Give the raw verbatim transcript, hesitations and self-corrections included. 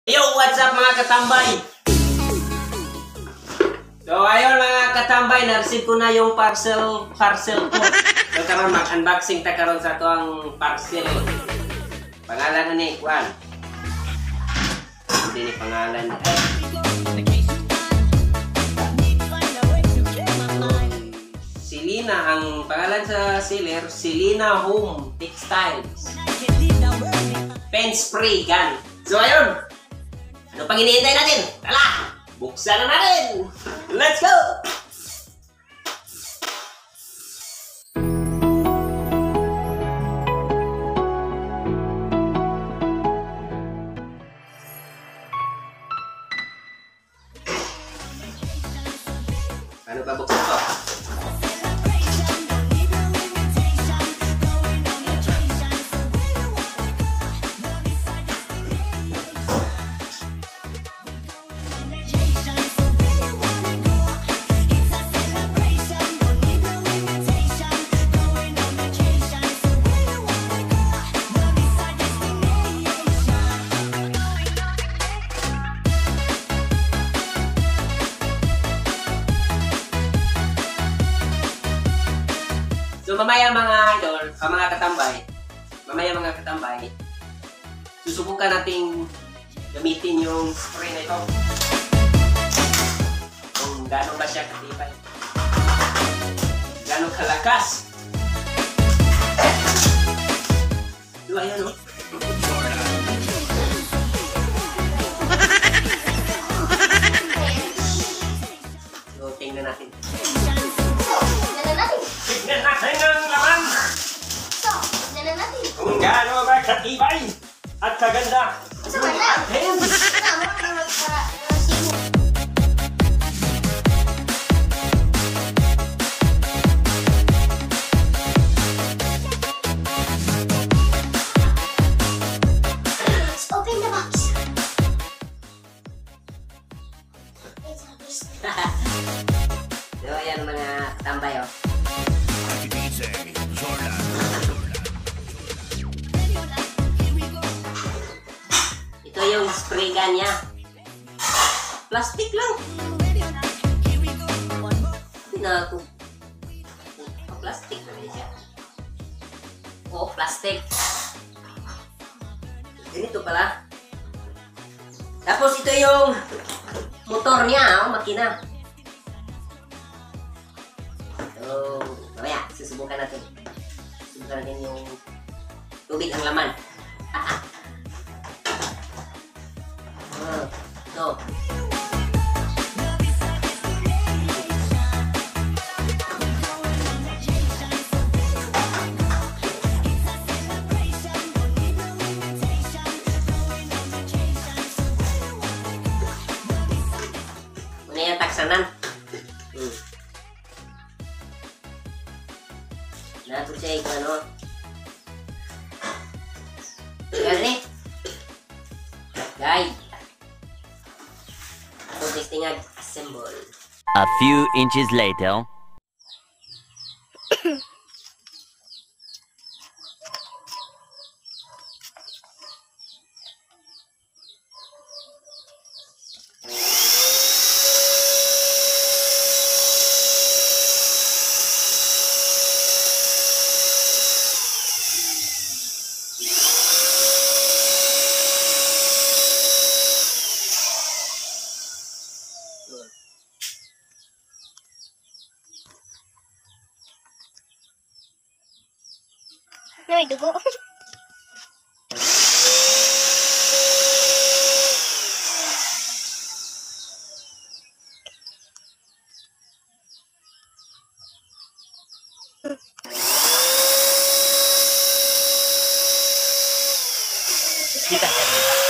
Yo, what's up mga katambay? So ayun mga katambay, na-receive ko na yung parcel parcel ko. So karon mag-unboxing ta karon sa tuang parcel. Pangalan ni Juan. Hindi ni pangalan. Selina ang pangalan sa seller, Selina Home Textiles. Pen spray gun. So ayun. Ano pang hinihintay natin? Tala! Buksan na natin! Let's go! Ano pa buksan to? So mamaya mga idol, uh, mga katambay, mamaya mga katambay, susubukan nating gamitin yung spray na ito. Kung gano'n ba siya katibay, gano'n kalakas. So ayan o. So tingnan natin. Tignan natin ang laman! So, tignan natin. Kung gaano ba katibay at kaganda Sa wala. atin! Let's open the box. So ayan mga katambay o. Ito yung spray gun niya. Plastic lang. Hindi na ako. Oh, plastic na rin siya. Oh, plastic. Ganito pala. Tapos ito yung motor niya, oh, makina. So, mamaya, susubukan natin. Susubukan natin yung tubig ang laman. Oh, ito. Muna yung taksanan. Hmm. Nato siya yung ano. Gani. Guys. So, testing nga assemble. A few inches later. May dugo. Kita.